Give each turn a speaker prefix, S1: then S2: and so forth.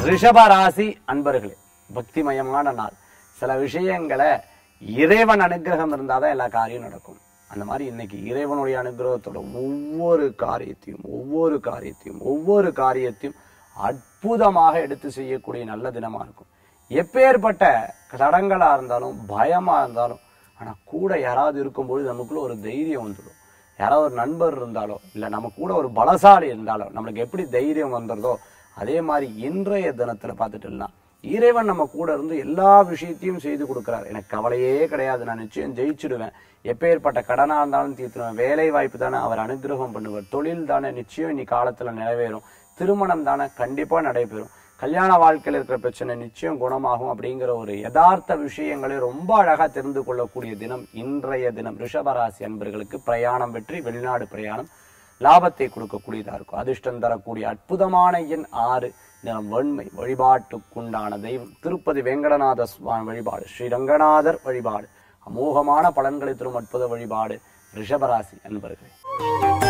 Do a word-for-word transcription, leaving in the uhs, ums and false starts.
S1: ரிஷபராசி அன்பர்களே, பக்திமயமான நாள். சில விஷயங்களை இறைவன் அனுகிரகம் இருந்தாதான் எல்லா காரியம் நடக்கும். அந்த மாதிரி இன்னைக்கு இறைவனுடைய அனுகிரகத்தோட ஒவ்வொரு காரியத்தையும் ஒவ்வொரு காரியத்தையும் ஒவ்வொரு காரியத்தையும் அற்புதமாக எடுத்து செய்யக்கூடிய நல்ல தினமா இருக்கும். எப்பேற்பட்ட தடங்களா இருந்தாலும் பயமா இருந்தாலும் ஆனா கூட யாராவது இருக்கும்போது நமக்குள்ள ஒரு தைரியம் வந்துடும். யாராவது ஒரு நண்பர் இருந்தாலோ இல்ல நம்ம கூட ஒரு பலசாலி இருந்தாலோ நம்மளுக்கு எப்படி தைரியம் வந்துடுதோ அதே மாதிரி இன்றைய தினத்துல பார்த்துட்டுலாம் இறைவன் நம்ம கூட இருந்து எல்லா விஷயத்தையும் செய்து கொடுக்கிறார். எனக்கு கவலையே கிடையாது, நான் நிச்சயம் ஜெயிச்சிடுவேன். எப்பேற்பட்ட கடனா இருந்தாலும் தீர்த்துடுவேன். வேலை வாய்ப்பு தானே அவர் அனுகிரகம் பண்ணுவார். தொழில் தானே நிச்சயம் இன்னி காலத்துல நிறைவேறும். திருமணம் தானே கண்டிப்பா நடைபெறும். கல்யாண வாழ்க்கையில் இருக்கிற பிரச்சனை நிச்சயம் குணமாகும். அப்படிங்கிற ஒரு யதார்த்த விஷயங்களை ரொம்ப அழகா தெரிந்து கொள்ளக்கூடிய தினம் இன்றைய தினம். ரிஷபராசி அன்பர்களுக்கு பிரயாணம் வெற்றி, வெளிநாடு பிரயாணம் லாபத்தை கொடுக்கக்கூடியதா இருக்கும். அதிர்ஷ்டம் தரக்கூடிய அற்புதமான எண் ஆறு, நிறம் வெண்மை. வழிபாட்டுக்குண்டான தெய்வம் திருப்பதி வெங்கடநாத சுவாமி வழிபாடு, ஸ்ரீரங்கநாதர் வழிபாடு அமோகமான பலன்களை தரும் அற்புத வழிபாடு ரிஷபராசி அன்பர்களே.